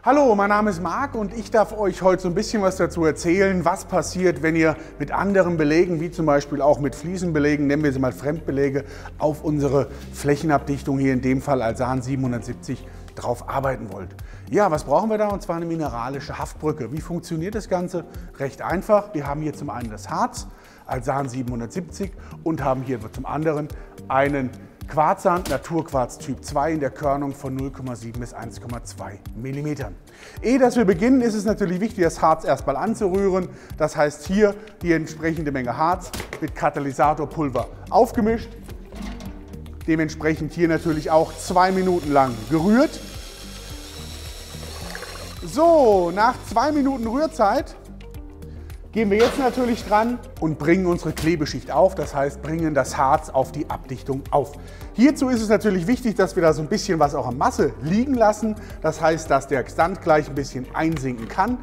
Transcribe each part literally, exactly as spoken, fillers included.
Hallo, mein Name ist Marc und ich darf euch heute so ein bisschen was dazu erzählen, was passiert, wenn ihr mit anderen Belegen, wie zum Beispiel auch mit Fliesenbelegen, nennen wir sie mal Fremdbelege, auf unsere Flächenabdichtung, hier in dem Fall Alsan siebenhundertsiebzig, drauf arbeiten wollt. Ja, was brauchen wir da? Und zwar eine mineralische Haftbrücke. Wie funktioniert das Ganze? Recht einfach. Wir haben hier zum einen das Harz, Alsan siebenhundertsiebzig, und haben hier zum anderen einen Quarzsand, Naturquarz Typ zwei in der Körnung von null Komma sieben bis eins Komma zwei Millimeter. Ehe dass wir beginnen, ist es natürlich wichtig, das Harz erstmal anzurühren. Das heißt, hier die entsprechende Menge Harz mit Katalysatorpulver aufgemischt. Dementsprechend hier natürlich auch zwei Minuten lang gerührt. So, nach zwei Minuten Rührzeit gehen wir jetzt natürlich dran und bringen unsere Klebeschicht auf, das heißt bringen das Harz auf die Abdichtung auf. Hierzu ist es natürlich wichtig, dass wir da so ein bisschen was auch an Masse liegen lassen, das heißt, dass der Sand gleich ein bisschen einsinken kann.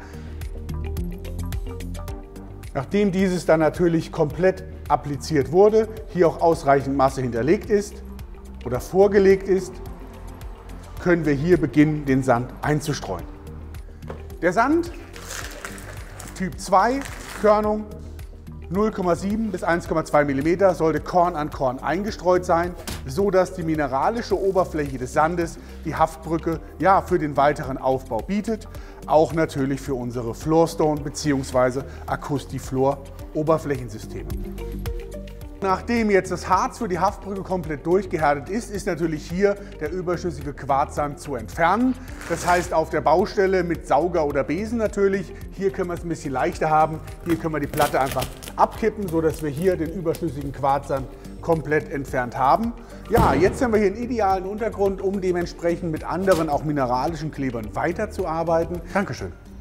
Nachdem dieses dann natürlich komplett appliziert wurde, hier auch ausreichend Masse hinterlegt ist oder vorgelegt ist, können wir hier beginnen, den Sand einzustreuen. Der Sand Typ zwei, Körnung null Komma sieben bis eins Komma zwei Millimeter, sollte Korn an Korn eingestreut sein, so dass die mineralische Oberfläche des Sandes die Haftbrücke ja, für den weiteren Aufbau bietet, auch natürlich für unsere Floorstone bzw. Acustifloor Oberflächensysteme. Nachdem jetzt das Harz für die Haftbrücke komplett durchgehärtet ist, ist natürlich hier der überschüssige Quarzsand zu entfernen. Das heißt auf der Baustelle mit Sauger oder Besen natürlich. Hier können wir es ein bisschen leichter haben. Hier können wir die Platte einfach abkippen, sodass wir hier den überschüssigen Quarzsand komplett entfernt haben. Ja, jetzt haben wir hier einen idealen Untergrund, um dementsprechend mit anderen, auch mineralischen Klebern weiterzuarbeiten. Dankeschön.